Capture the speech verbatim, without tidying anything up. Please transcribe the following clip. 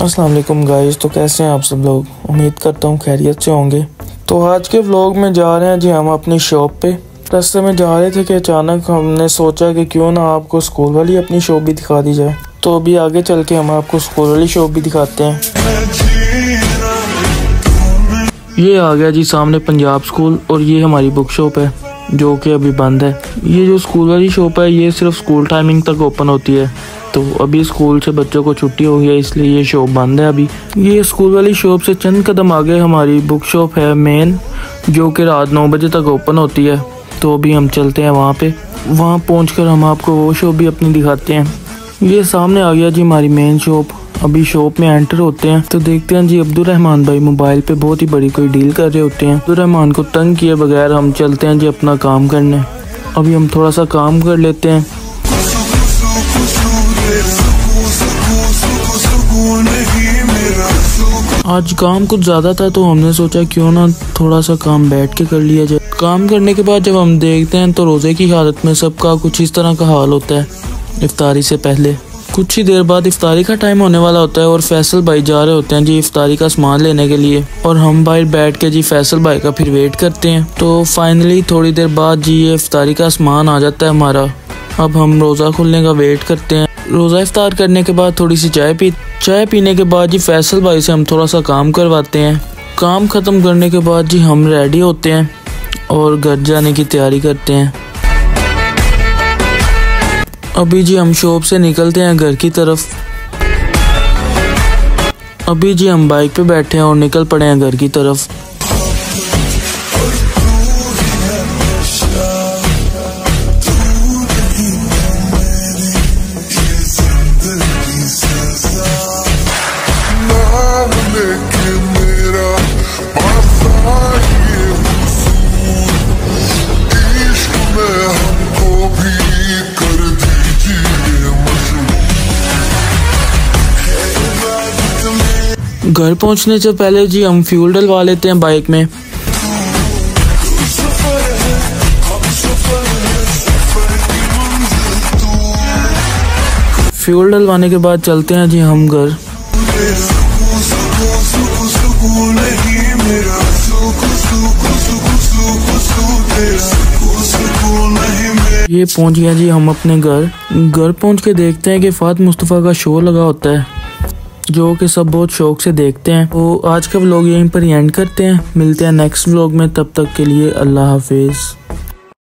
अस्सलाम वालेकुम गाइस। तो कैसे हैं आप सब लोग? उम्मीद करता हूँ खैरियत से होंगे। तो आज के व्लॉग में जा रहे हैं जी हम अपनी शॉप पे। रास्ते में जा रहे थे कि अचानक हमने सोचा कि क्यों ना आपको स्कूल वाली अपनी शॉप भी दिखा दी जाए। तो अभी आगे चल के हम आपको स्कूल वाली शॉप भी दिखाते हैं। ये आ गया जी सामने पंजाब स्कूल और ये हमारी बुक शॉप है जो कि अभी बंद है। ये जो स्कूल वाली शॉप है ये सिर्फ स्कूल टाइमिंग तक ओपन होती है। तो अभी स्कूल से बच्चों को छुट्टी हो गई है इसलिए ये शॉप बंद है अभी। ये स्कूल वाली शॉप से चंद कदम आगे हमारी बुक शॉप है मेन, जो कि रात नौ बजे तक ओपन होती है। तो अभी हम चलते हैं वहाँ पे। वहाँ पहुँचकर हम आपको वो शॉप भी अपनी दिखाते हैं। ये सामने आ गया जी हमारी मेन शॉप। अभी शॉप में एंटर होते हैं तो देखते हैं जी अब्दुल रहमान भाई मोबाइल पे बहुत ही बड़ी कोई डील कर रहे होते हैं। अब्दुल रहमान को तंग किए बगैर हम चलते हैं जी अपना काम करने। अभी हम थोड़ा सा काम कर लेते हैं। आज काम कुछ ज़्यादा था तो हमने सोचा क्यों ना थोड़ा सा काम बैठ के कर लिया जाए। काम करने के बाद जब हम देखते हैं तो रोज़े की हालत में सबका कुछ इस तरह का हाल होता है। इफ्तारी से पहले कुछ ही देर बाद इफ्तारी का टाइम होने वाला होता है और फैसल भाई जा रहे होते हैं जी इफ्तारी का सामान लेने के लिए। और हम भाई बैठ के जी फैसल भाई का फिर वेट करते हैं। तो फाइनली थोड़ी देर बाद जी ये इफ्तारी का सामान आ जाता है हमारा। अब हम रोज़ा खुलने का वेट करते हैं। रोज़ा इफ्तार करने के बाद थोड़ी सी चाय पी चाय पीने के बाद जी फैसल भाई से हम थोड़ा सा काम करवाते हैं। काम ख़त्म करने के बाद जी हम रेडी होते हैं और घर जाने की तैयारी करते हैं। अभी जी हम शॉप से निकलते हैं घर की तरफ। अभी जी हम बाइक पे बैठे हैं और निकल पड़े हैं घर की तरफ। घर पहुंचने से पहले जी हम फ्यूल डलवा लेते हैं बाइक में। फ्यूल डलवाने के बाद चलते हैं जी हम घर। ये पहुंच गया जी हम अपने घर। घर पहुंच के देखते हैं कि फात मुस्तफ़ा का शो लगा होता है जो कि सब बहुत शौक से देखते हैं। तो आज का व्लॉग यहीं पर एंड करते हैं। मिलते हैं नेक्स्ट व्लॉग में, तब तक के लिए अल्लाह हाफिज़।